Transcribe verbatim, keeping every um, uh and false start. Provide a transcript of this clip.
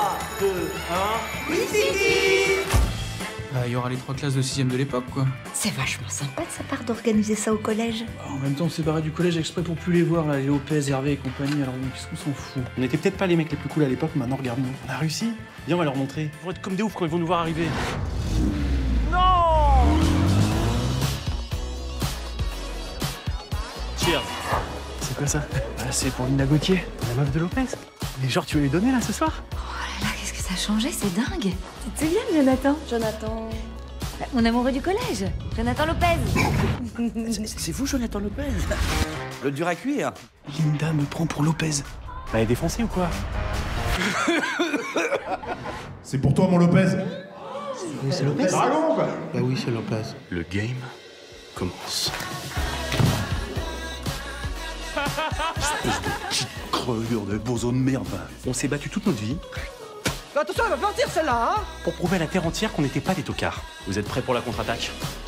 trois, deux, un... WeCity! Bah, il y aura les trois classes de sixième de l'époque, quoi. C'est vachement sympa de sa part d'organiser ça au collège. En même temps, on s'est barré du collège exprès pour plus les voir, là, les Lopez, Hervé et compagnie, alors qu'est-ce qu'on s'en fout? On était peut-être pas les mecs les plus cool à l'époque, maintenant regarde-nous. On a réussi. Viens, on va leur montrer. Ils vont être comme des oufs quand ils vont nous voir arriver. Non! Cheers. C'est quoi ça? Ah, c'est pour Lina Gauthier, la meuf de Lopez. Mais genre, tu vas lui donner, là, ce soir? Oh là là, qu'est-ce que ça a changé, c'est dingue. Tu te souviens de Jonathan? Jonathan... Bah, mon amoureux du collège, Jonathan Lopez. C'est vous, Jonathan Lopez? Le dur à cuire. Linda me prend pour Lopez. Bah, elle est défoncée ou quoi? C'est pour toi, mon Lopez. Oui, c'est Lopez. Dragon, quoi. Bah oui, c'est Lopez. Le game commence. Espèce de petite crevure de bozo de merde. On s'est battu toute notre vie Attention, elle va partir celle-là, hein? pour prouver à la terre entière qu'on n'était pas des tocards. Vous êtes prêts pour la contre-attaque?